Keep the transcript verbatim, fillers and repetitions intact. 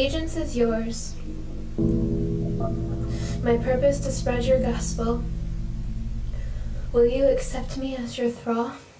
allegiance is yours. My purpose to spread your gospel. Will you accept me as your thrall?